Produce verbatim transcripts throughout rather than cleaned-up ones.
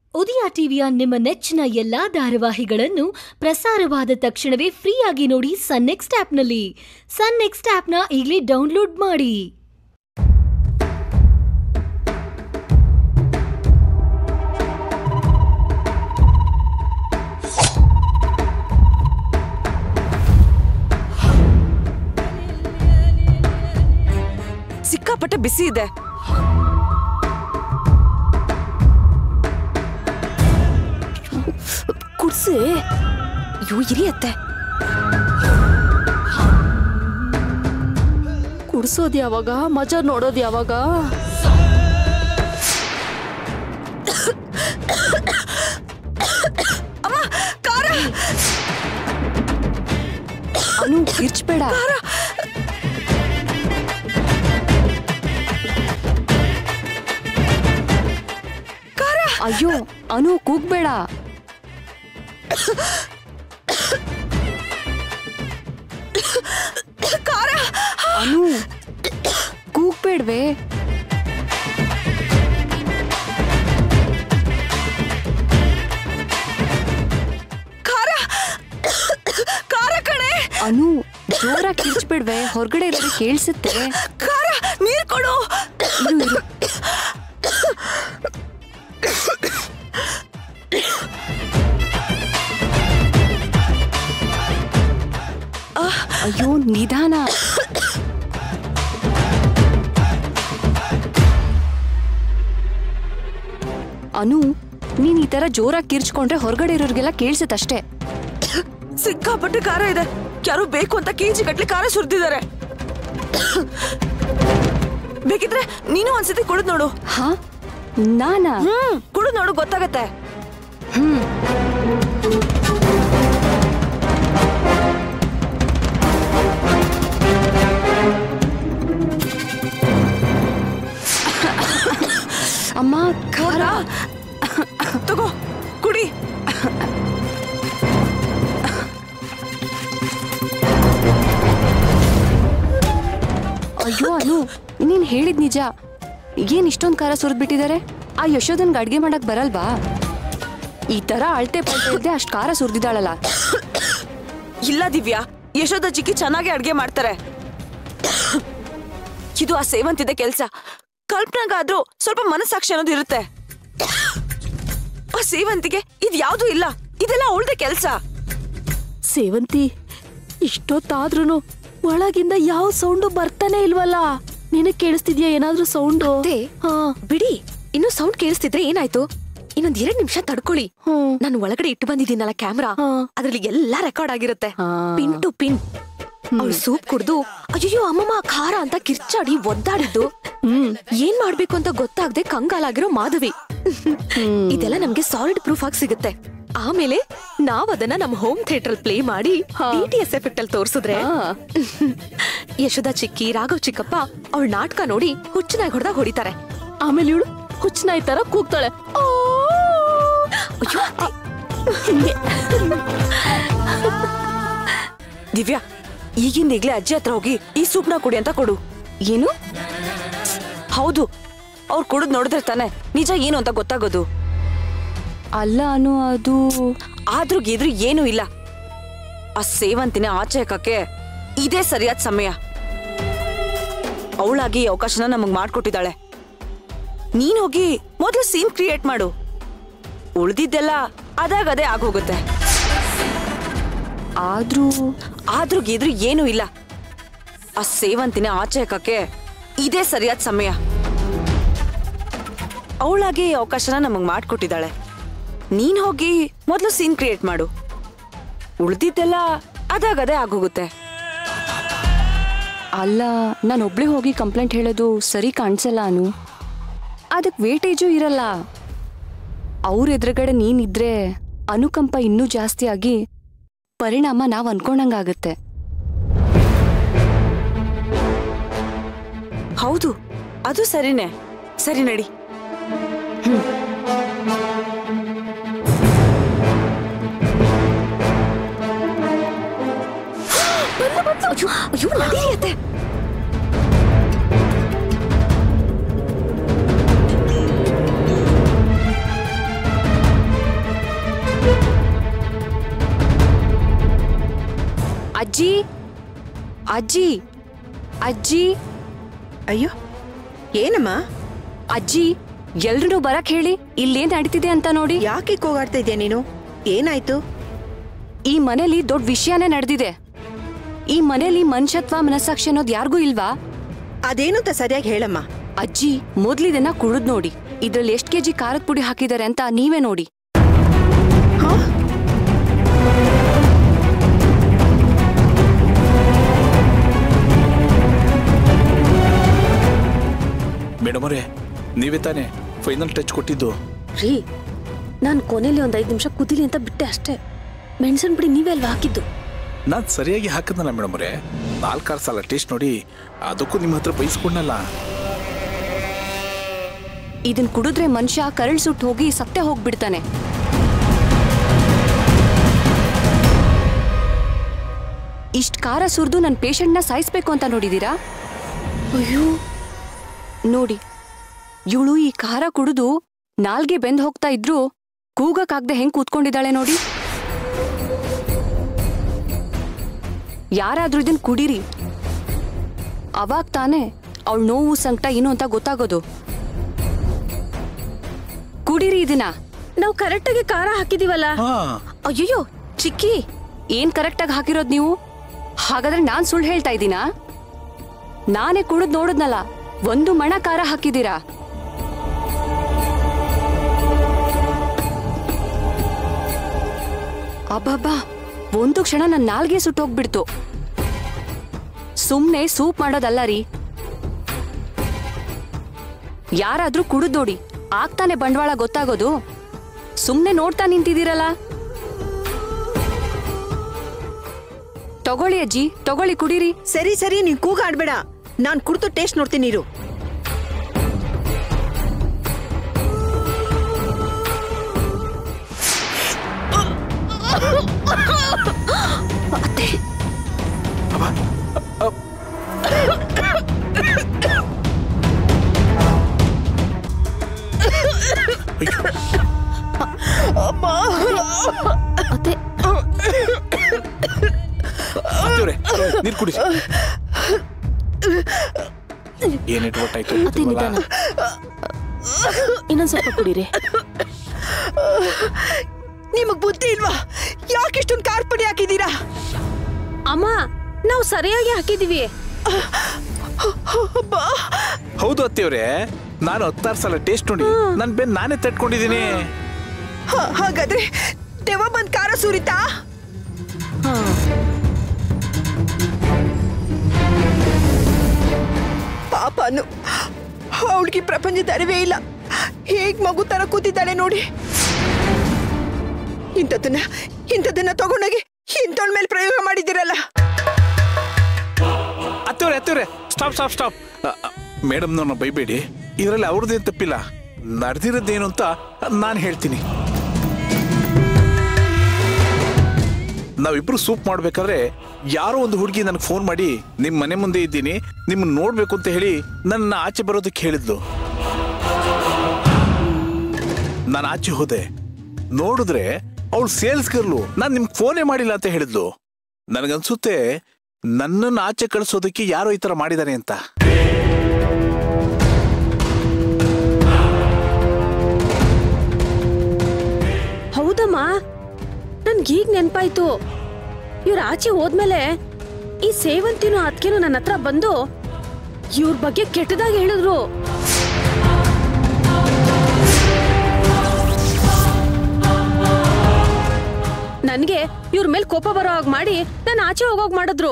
ಉದಯ ಟಿವಿಯ ನಿಮ್ಮ ನೆಚ್ಚಿನ ಎಲ್ಲಾ ಧಾರಾವಾಹಿಗಳನ್ನು ಪ್ರಸಾರವಾದ ತಕ್ಷಣವೇ ಫ್ರೀಯಾಗಿ ನೋಡಿ ಸನ್ ನೆಕ್ಸ್ಟ್ ಆಪ್ನಲ್ಲಿ. ಸನ್ ನೆಕ್ಸ್ಟ್ ಆಪ್ನ ಈಗಲೇ ಡೌನ್ಲೋಡ್ ಮಾಡಿ. ಸಿಕ್ಕಾಪಟ್ಟೆ ಬಿಸಿ ಇದೆ. ಕುಡ್ಸಿ ಯೋ ಇರಿಯತ್ತೆ. ಕುಡ್ಸೋದ್ ಯಾವಾಗ, ಮಜಾ ನೋಡೋದ್ ಯಾವಾಗ? ಅಮ್ಮ ಕಾರ ಅನು ಕಿರ್ಚ್ಬೇಡ. ಅಯ್ಯೋ ಅನು ಕೂಗ್ಬೇಡ. ಅನು ಕೂಗ್ಬೇಡ್ವೆ. ಅನು ಜೋರಾಗಿ ಕಿರ್ಚ್ಬೇಡ್ವೆ, ಹೊರಗಡೆ ಇರೋದು ಕೇಳಿಸುತ್ತೆ. ನೀರ್ ಕೊಡು. ಅಯ್ಯೋ ನಿಧಾನ. ಅನು ನೀನ್ ಈ ತರ ಜೋರಾಗಿ ಕಿರ್ಚ್ಕೊಂಡ್ರೆ ಹೊರಗಡೆ ಇರೋರ್ಗೆಲ್ಲ ಕೇಳಿಸುತ್ತಷ್ಟೇ. ಸಿಕ್ಕಾಪಟ್ಟೆ ಖಾರ ಇದೆ. ಯಾರು ಬೇಕು ಅಂತ ಕೆಜಿ ಗಟ್ಲೆ ಖಾರ ಸುರಿದಿದ್ದಾರೆ. ಬೇಕಿದ್ರೆ ನೀನು ಒಂದ್ಸತಿ ಕುಡಿದ್ ನೋಡು. ಹಾ ನಾನಾ? ಹ್ಮ್ ಕುಡಿದ್ ನೋಡು, ಗೊತ್ತಾಗತ್ತೆ. ಹ್ಮ್ ಅಮ್ಮ ಖಾರ ತಗೋ ಕುಡಿ. ಅಯ್ಯೋ ಅನು ನೀನ್ ಹೇಳಿದ್ ನಿಜ. ಏನ್ ಇಷ್ಟೊಂದ್ ಖಾರ ಸುರಿದ್ಬಿಟ್ಟಿದ್ದಾರೆ? ಆ ಯಶೋದನ್ಗೆ ಅಡ್ಗೆ ಮಾಡಕ್ ಬರಲ್ವಾ? ಈ ತರ ಅಳ್ತೆ ಪಲ್ಟೆ ಇದ್ದೆ ಅಷ್ಟ್ ಖಾರ ಸುರಿದಿದ್ದಾಳಲ್ಲ. ಇಲ್ಲ ದಿವ್ಯಾ, ಯಶೋದ ಚಿಕ್ಕಿ ಚೆನ್ನಾಗಿ ಅಡ್ಗೆ ಮಾಡ್ತಾರೆ. ಇದು ಆ ಸೇವಂತಿದೆ ಕೆಲ್ಸ. ಕಲ್ಪನಾಗಾದ್ರೂ ಸ್ವಲ್ಪ ಮನಸ್ಸಾಕ್ಷಿ ಅನ್ನೋದು ಇರುತ್ತೆ. ಆ ಸೇವಂತಿಗೆ ಇದ್ ಯಾವ್ದು ಇಲ್ಲ. ಇದೆಲ್ಲ ಅವಳದೆ ಕೆಲ್ಸ. ಸೇವಂತಿ ಇಷ್ಟೊತ್ತಾದ್ರೂ ಒಳಗಿಂದ ಯಾವ ಸೌಂಡು ಬರ್ತಾನೆ ಇಲ್ವಲ್ಲ? ನಿನಗ್ ಕೇಳಿಸ್ತಿದ್ಯಾ ಏನಾದ್ರೂ ಸೌಂಡು? ಬಿಡಿ, ಇನ್ನು ಸೌಂಡ್ ಕೇಳಿಸ್ತಿದ್ರೆ ಏನಾಯ್ತು? ಇನ್ನೊಂದ್ ಎರಡ್ ನಿಮಿಷ ತಡ್ಕೊಳ್ಳಿ. ನಾನು ಒಳಗಡೆ ಇಟ್ಟು ಬಂದಿದ್ದೀನಲ್ಲ ಕ್ಯಾಮ್ರಾ, ಅದ್ರಲ್ಲಿ ಎಲ್ಲಾ ರೆಕಾರ್ಡ್ ಆಗಿರುತ್ತೆ ಪಿನ್ ಟು ಪಿನ್. ಅವ್ಳು ಸೂಪ್ ಕುಡ್ದು ಅಯ್ಯೋ ಅಮ್ಮಮ್ಮ ಖಾರ ಅಂತ ಕಿರ್ಚಾಡಿ ಒದ್ದಾಡಿದ್ದು ಏನ್ ಮಾಡ್ಬೇಕು ಅಂತ ಗೊತ್ತಾಗದೆ ಕಂಗಾಲಾಗಿರೋ ಮಾಧವಿ. ಇದೆಲ್ಲ ನಮ್ಗೆ ಸಾಲಿಡ್ ಪ್ರೂಫ್ ಆಗಿ ಸಿಗುತ್ತೆ. ಆಮೇಲೆ ನಾವ್ ಅದನ್ನ ನಮ್ ಹೋಮ್ ಥಿಯೇಟರ್ ಪ್ಲೇ ಮಾಡಿ ಡಿ ಟಿ ಎಸ್ ಎಫೆಕ್ಟ್ ಅಲ್ಲಿ ತೋರ್ಸಿದ್ರೆ ಯಶೋದಾ ಚಿಕ್ಕಿ, ರಾಘವ್ ಚಿಕ್ಕಪ್ಪ ಅವಳ ನಾಟಕ ನೋಡಿ ಹುಚ್ಚನಾಗಿ ಹೊಡೆದಾಗ ಹೊಡಿತಾರೆ. ಆಮೇಲೆ ಇವಳು ಹುಚ್ಚನಾಯಿ ತರ ಕೂಗ್ತಾಳೆ. ದಿವ್ಯಾ, ಈಗಿಂದ ಈಗ್ಲೇ ಅಜ್ಜಿ ಹತ್ರ ಹೋಗಿ ಈ ಸೂಪ್ನ ಕುಡಿ ಅಂತ ಕೊಡು. ಏನು? ಹೌದು, ಅವ್ರು ಕುಡಿದ್ ನೋಡಿದ್ರೆ ತಾನೆ ನಿಜ ಏನು ಅಂತ ಗೊತ್ತಾಗೋದು. ಅಲ್ಲ ಅನು, ಅದು ಆದ್ರೂ ಗೀದ್ರು ಏನೂ ಇಲ್ಲ. ಆ ಸೇವಂತಿನ ಆಚೆ ಹಾಕಕ್ಕೆ ಇದೇ ಸರಿಯಾದ ಸಮಯ. ಅವಳಾಗಿ ಅವಕಾಶನ ನಮಗ್ ಮಾಡ್ಕೊಟ್ಟಿದ್ದಾಳೆ. ನೀನ್ ಹೋಗಿ ಮೊದಲು ಸೀನ್ ಕ್ರಿಯೇಟ್ ಮಾಡು. ಉಳ್ದಿದ್ದೆಲ್ಲ ಅದಾಗದೇ ಆಗೋಗುತ್ತೆ. ಆದ್ರೂ ಆದ್ರೂ ಗೀದ್ರು ಏನೂ ಇಲ್ಲ. ಆ ಸೇವಂತಿನ ಆಚೆ ಹಾಕಕ್ಕೆ ಇದೇ ಸರಿಯಾದ ಸಮಯ. ಅವಳಾಗಿ ಅವಕಾಶನ ನಮಗ್ ಮಾಡ್ಕೊಟ್ಟಿದ್ದಾಳೆ. ನೀನ್ ಹೋಗಿ ಮೊದಲು ಸೀನ್ ಕ್ರಿಯೇಟ್ ಮಾಡು. ಉಳ್ದಿದ್ದೆಲ್ಲ ಅದಾಗದೇ ಆಗೋಗುತ್ತೆ. ಅಲ್ಲ, ನಾನು ಒಬ್ಳೆ ಹೋಗಿ ಕಂಪ್ಲೇಂಟ್ ಹೇಳೋದು ಸರಿ ಕಾಣಿಸಲ್ಲ ಅನು. ಅದಕ್ಕೆ ವೇಟೇಜು ಇರಲ್ಲ. ಅವ್ರ ಎದುರುಗಡೆ ನೀನಿದ್ರೆ ಅನುಕಂಪ ಇನ್ನೂ ಜಾಸ್ತಿ ಆಗಿ ಪರಿಣಾಮ ನಾವ್ ಅನ್ಕೊಂಡಂಗಾಗತ್ತೆ. ಹೌದು, ಅದು ಸರಿನೇ. ಸರಿ ನಡಿ. ಹ್ಮ್ ಅಯ್ಯೋ ನಡೀರಿಯತ್ತೆ. ಅಜ್ಜಿ ಅಜ್ಜಿ ಅಜ್ಜಿ ಅಯ್ಯೋ ಏನಮ್ಮ? ಅಜ್ಜಿ ಎಲ್ರೂ ಬರಕ್ ಹೇಳಿ, ಇಲ್ಲೇನ್ ನಡೀತಿದೆ ಅಂತ ನೋಡಿ. ಯಾಕೆ ಕೂಗಾಡ್ತಾ ಇದೆಯಾ ನೀನು? ಏನಾಯ್ತು? ಈ ಮನೇಲಿ ದೊಡ್ಡ ವಿಷಯನೇ ನಡೆದಿದೆ. ಈ ಮನೇಲಿ ಮನುಷ್ಯತ್ವ ಮನಸ್ಸಾಕ್ಷಿ ಅನ್ನೋದು ಯಾರಿಗೂ ಇಲ್ವಾ? ಅದೇನು ಅಂತ ಸರಿಯಾಗಿ ಹೇಳಮ್ಮ. ಅಜ್ಜಿ ಮೊದ್ಲಿದನ್ನ ಕುಡಿದ್ ನೋಡಿ, ಇದ್ರಲ್ಲಿ ಎಷ್ಟ್ ಕೆಜಿ ಖಾರದ ಪುಡಿ ಹಾಕಿದ್ದಾರೆ ಅಂತ ನೀವೇ ನೋಡಿ. ಮೇಡಮ್ ಅವರೇ, ನೀವೇ ತಾನೇ ಫೈನಲ್ ಟಚ್ ಕೊಟ್ಟಿದ್ದು? ರೀ, ನಾನು ಕೊನೆಯಲ್ಲಿ ಒಂದ್ ಐದು ನಿಮಿಷ ಕುದಿಲಿ ಅಂತ ಬಿಟ್ಟೆ ಅಷ್ಟೇ. ಮೆಣಸಿನ ಪುಡಿ ನೀವೇ ಅಲ್ವಾ ಹಾಕಿದ್ದು? ನಾನು ಸರಿಯಾಗಿ ಹಾಕಿದ್ನಲ್ಲ ಮೇಡಮ್ ಅವರೇ. ನಾಲ್ಕಾರು ಸಲ ಟೇಸ್ಟ್ ನೋಡಿ ಅದಕ್ಕೂ ನಿಮ್ಮ ಹತ್ರ ಬೈಸ್ಕೊಂಡಲ್ಲ. ಇದನ್ ಕುಡಿದ್ರೆ ಮನುಷ್ಯ ಕರಳ್ ಸುಟ್ಟು ಹೋಗಿ ಸತ್ತೆ ಹೋಗ್ಬಿಡ್ತಾನೆ. ಇಷ್ಟ್ ಖಾರ ಸುರಿದು ನನ್ನ ಪೇಷಂಟ್ನ ಸಾಯಿಸ್ಬೇಕು ಅಂತ ನೋಡಿದೀರಾ? ಅಯ್ಯೋ ನೋಡಿ, ಇವಳು ಈ ಖಾರ ಕುಡಿದು ನಾಲ್ಗೆ ಬೆಂದ್ ಹೋಗ್ತಾ ಇದ್ರು ಕೂಗಕ್ಕಾಗ್ದೆ ಹೆಂಗ್ ಕೂತ್ಕೊಂಡಿದ್ದಾಳೆ ನೋಡಿ. ಯಾರಾದ್ರೂ ಇದನ್ ಕುಡೀರಿ, ಅವಾಗ ತಾನೇ ಅವಳ ನೋವು ಸಂಕಟ ಏನು ಅಂತ ಗೊತ್ತಾಗೋದು. ಕುಡೀರಿ ಇದನ್ನ. ನಾವು ಕರೆಕ್ಟಾಗಿ ಖಾರ ಹಾಕಿದೀವಲ್ಲ. ಅಯ್ಯೋ ಚಿಕ್ಕಿ, ಏನ್ ಕರೆಕ್ಟಾಗಿ ಹಾಕಿರೋದ್ ನೀವು? ಹಾಗಾದ್ರೆ ನಾನ್ ಸುಳ್ಳು ಹೇಳ್ತಾ ಇದ್ದೀನಾ? ನಾನೇ ಕುಡಿದ್ ನೋಡಿದ್ನಲ್ಲ, ಒಂದು ಮಣ ಖಾರ ಹಾಕಿದೀರಾ. ಅಬ್ಬಬ್ಬಾ, ಒಂದು ಕ್ಷಣ ನನ್ನ ನಾಲ್ಗೆ ಸುಟ್ಟೋಗ್ಬಿಡ್ತು. ಸುಮ್ನೆ ಸೂಪ್ ಮಾಡೋದಲ್ಲ ರೀ. ಯಾರಾದ್ರೂ ಕುಡಿದ್ ನೋಡಿ, ಆಗ್ತಾನೆ ಬಂಡವಾಳ ಗೊತ್ತಾಗೋದು. ಸುಮ್ನೆ ನೋಡ್ತಾ ನಿಂತಿದ್ದೀರಲ್ಲ. ತಗೊಳ್ಳಿ ಅಜ್ಜಿ, ತಗೊಳ್ಳಿ, ಕುಡೀರಿ. ಸರಿ ಸರಿ, ನೀನ್ ಕೂಗಾಡ್ಬೇಡ. ನಾನ್ ಕುಡ್ದು ಟೇಸ್ಟ್ ನೋಡ್ತೀನಿ ಇರು. ನೀರು ಕುಡಿ. ಏನೇಟ್ ಒಟ್ಟಾಯ್ತು? ಇನ್ನೊಂದ್ ಸ್ವಲ್ಪ ಕುಡೀರಿ. ನಿಮಗ್ ಬುದ್ಧಿ ಇಲ್ವಾ? ಯಾಕಿಷ್ಟೊಂದು ಖಾರ ಪುಡಿ ಹಾಕಿದೀರಾ? ಅಮ್ಮ, ನಾವು ಸರಿಯಾಗಿ ಹಾಕಿದೀವಿ. ಹೌದು ಅತ್ತಿಯವ್ರೆ, ನಾನು ಹತ್ತಾರು ಸಲ ಟೇಸ್ಟ್ ನೋಡಿ ನನ್ ಬೆನ್ ನಾನೇ ತಟ್ಕೊಂಡಿದ್ದೀನಿ. ಹಾಗಾದ್ರೆ ದೆವ್ವ ಬಂದ್ ಖಾರ ಸುರಿತಾ? ಪಾಪನು, ಅವಳಿಗೆ ಪ್ರಪಂಚದ ಅರಿವೇ ಇಲ್ಲ. ಹೇಗ್ ಮಗು ತರ ಕೂತಿದ್ದಾಳೆ ನೋಡಿ. ಇಂಥದನ್ನ ಇಂಥದನ್ನ ತಗೊಂಡೋಗಿ ಇಂಥವಳ ಮೇಲೆ ಪ್ರಯೋಗ ಮಾಡಿದಿರಲ್ಲ. ಅತ್ತವ್ರೆ ಅತ್ತವ್ರೆ ಸ್ಟಾಪ್ ಸ್ಟಾಪ್ ಸ್ಟಾಪ್. ಮೇಡಮ್ ನನ್ನ ಬೈಬೇಡಿ, ಇದರಲ್ಲಿ ಅವ್ರದ್ದೇನು ತಪ್ಪಿಲ್ಲ. ನಡೆದಿರೋದೇನು ಅಂತ ನಾನು ಹೇಳ್ತೀನಿ. ನಾವಿಬ್ರು ಸೂಪ್ ಮಾಡ್ಬೇಕಾದ್ರೆ ಯಾರೋ ಒಂದು ಹುಡುಗಿ ನನಗೆ ಫೋನ್ ಮಾಡಿ, ನಿಮ್ ಮನೆ ಮುಂದೆ ಇದ್ದೀನಿ, ನಿಮ್ಮನ್ನ ನೋಡ್ಬೇಕು ಅಂತ ಹೇಳಿ ನನ್ನ ಆಚೆ ಬರೋದಕ್ಕೆ ಹೇಳಿದ್ಲು. ನಾನು ಆಚೆ ಹೋದೆ, ನೋಡಿದ್ರೆ ಅವಳು ಸೇಲ್ಸ್ ಗರ್ಲು. ನಾನು ನಿಮ್ಗೆ ಫೋನೇ ಮಾಡಿಲ್ಲ ಅಂತ ಹೇಳಿದ್ಲು. ನನಗನ್ಸುತ್ತೆ ನನ್ನನ್ನು ಆಚೆ ಕಳಿಸೋದಕ್ಕೆ ಯಾರೋ ಈ ತರ ಮಾಡಿದಾರೆ ಅಂತ. ಹೌದಮ್ಮ, ನನ್ಗೀಗ ನೆನ್ಪಾಯ್ತು. ಇವ್ರ ಆಚೆ ಹೋದ್ಮೇಲೆ ಈ ಸೇವಂತಿನೂ ಅದ್ಕೇನು ನನ್ನ ಹತ್ರ ಬಂದು ಇವ್ರ ಬಗ್ಗೆ ಕೆಟ್ಟದಾಗಿ ಹೇಳಿದ್ರು. ನನ್ಗೆ ಇವ್ರ ಮೇಲೆ ಕೋಪ ಬರೋ ಹಾಗೆ ಮಾಡಿ ನಾನು ಆಚೆ ಹೋಗೋಗ್ ಮಾಡಿದ್ರು.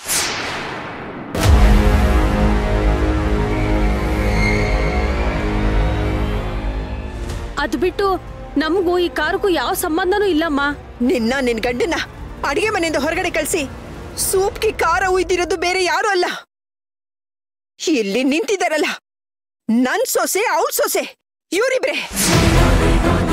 ಅದ್ ಬಿಟ್ಟು ನಮಗೂ ಈ ಕಾರಕ್ಕೂ ಯಾವ ಸಂಬಂಧನೂ ಇಲ್ಲಮ್ಮ. ನಿನ್ನ ನಿನ್ ಗಂಡನ ಅಡಿಗೆ ಮನೆಯಿಂದ ಹೊರಗಡೆ ಕಳಿಸಿ ಸೂಪ್ಗೆ ಖಾರ ಉಯ್ದಿರೋದು ಬೇರೆ ಯಾರು ಅಲ್ಲ, ಇಲ್ಲಿ ನಿಂತಿದ್ದಾರಲ್ಲ ನನ್ ಸೊಸೆ, ಅವಳ ಸೊಸೆ, ಇವರಿಬ್ರೆ.